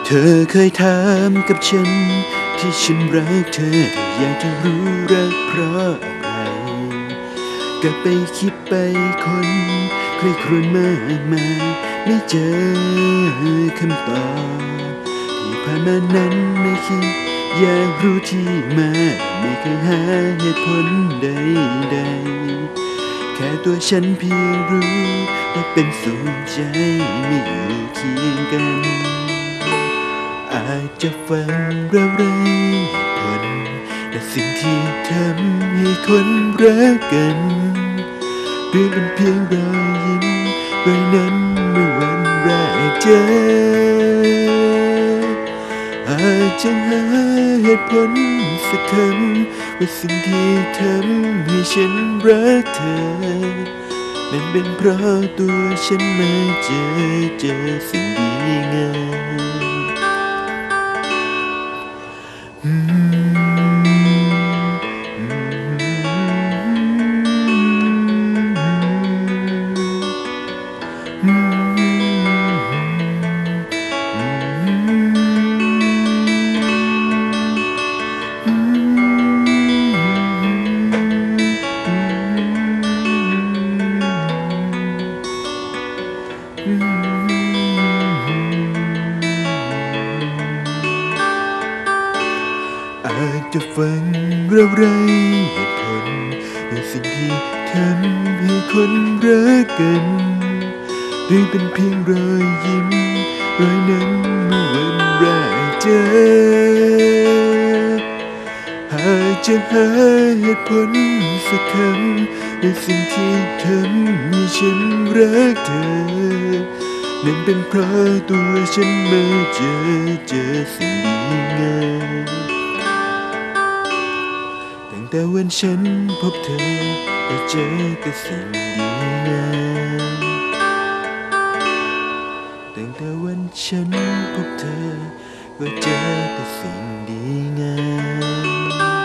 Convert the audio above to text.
เธอเคยถามกับฉันที่ฉันรักเธอแต่อยากจะรู้รักเพราะอะไรก็ไปคิดไปคนใครครวญมากมายไม่เจอคำตอบที่ผ่านมานั้นไม่คิดอยากรู้ที่มาไม่เคยหาเหตุผลใดๆแค่ตัวฉันเพียงรู้ว่าเป็นสุขใจไม่อยู่เคียงกันอาจจะฟังเราไรผลแต่สิ่งที่ทำให้คนรักกันหรือเป็นเพียงรอยยิ้มรอยนั้นเมื่อวันแรกเจออาจจะหาเหตุผลสักคำว่าสิ่งที่ทำให้ฉันรักเธอนั้นเป็นเพราะตัวฉันมาเจอสิ่งดีงอาจจะฟังเราไรเหตุผลในสิ่งที่ทำให้คนรักกันหรือเป็นเพียงรอยยิ้มรอยนั้นเมื่อวันแรกเจออาจจะหาเหตุผลสักคำในสิ่งที่ทำให้ฉันรักเธอนั่นเป็นเพราะตัวฉันมาเจอสิ่งดีงามตั้งแต่วันฉันพบเธอก็เจอแต่สิ่งดีงามตั้งแต่วันฉันพบเธอก็เจอแต่สิ่งดีงาม